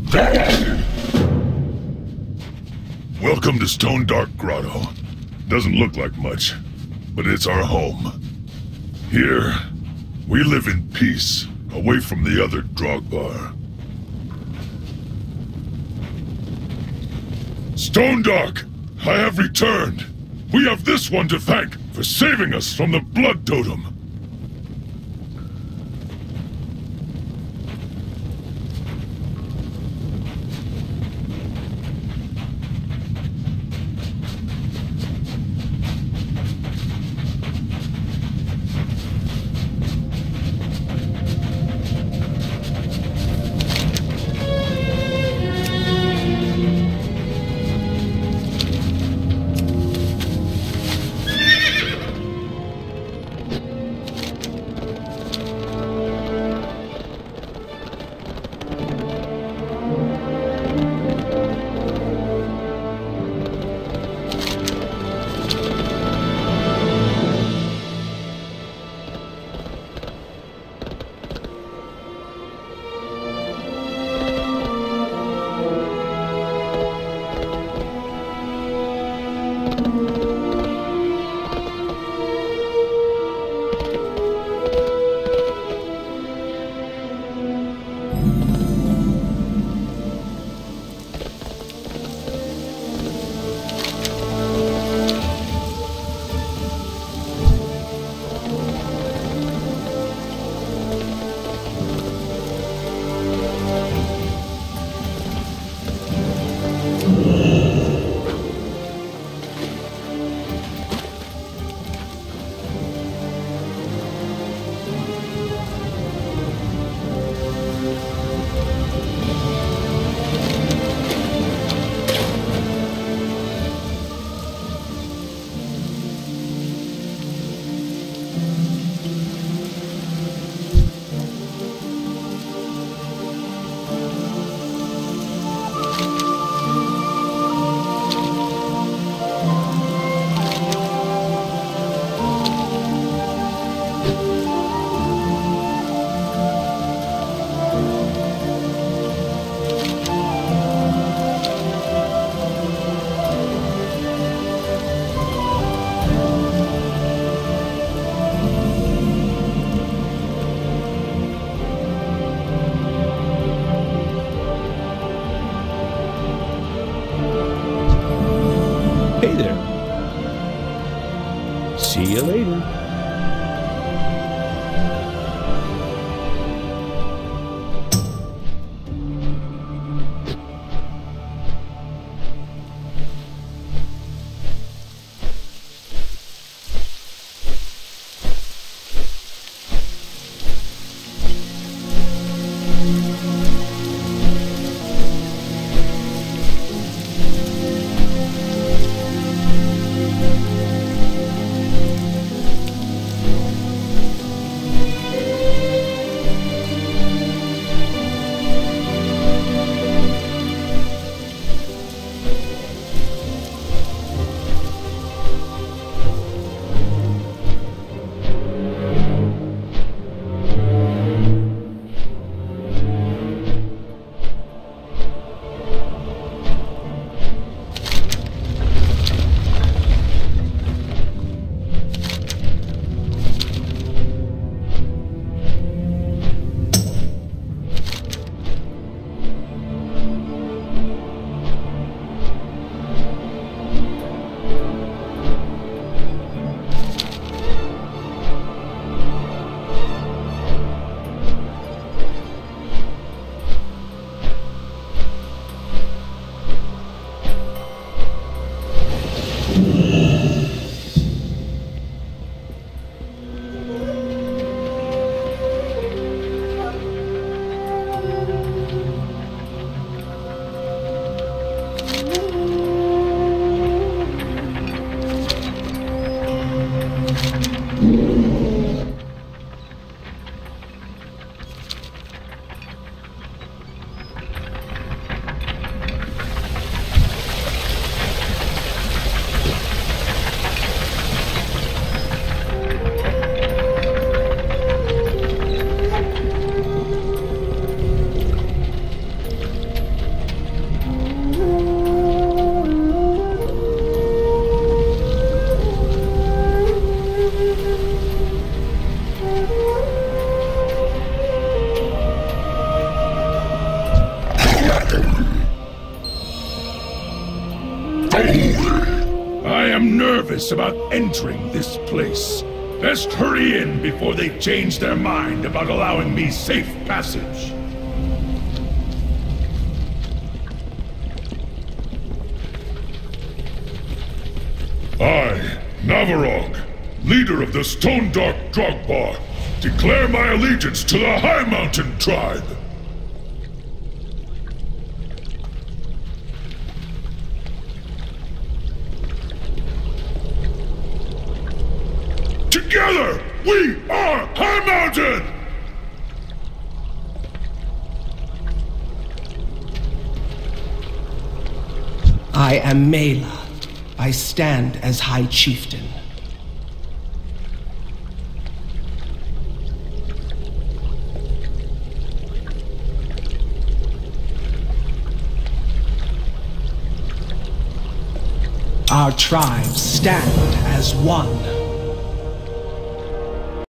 Welcome to Stone Dark Grotto. Doesn't look like much, but it's our home. Here, we live in peace, away from the other Drogbar. Stone Dark, I have returned. We have this one to thank for saving us from the Blood Totem. Hey there. See you later. I am nervous about entering this place. Best hurry in before they change their mind about allowing me safe passage. I, Navarog, leader of the Stone Dark Drogbar, declare my allegiance to the High Mountain tribe. Together, we are High Mountain! I am Mela. I stand as High Chieftain. Our tribes stand as one.